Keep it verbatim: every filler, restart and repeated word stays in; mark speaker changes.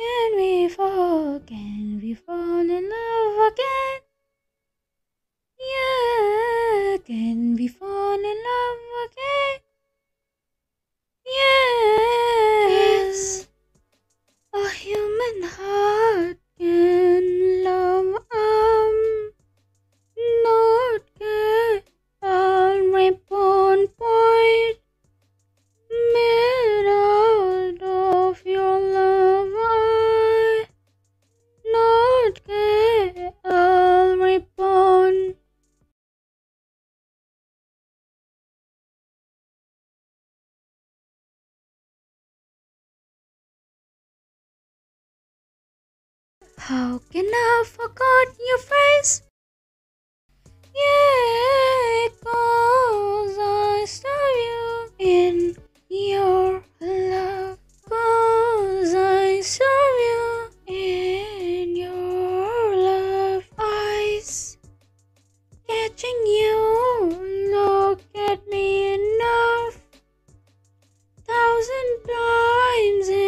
Speaker 1: Can we fall? Can we fall in love again? Yeah, can we fall in love again? Yes, a human heart can love um not get all ribbon point made out of your love. I not get all ribbon. How can I forget your face? Yeah, 'cause I saw you in your love. 'Cause I saw you in your love eyes. Catching you, look at me enough. Thousand times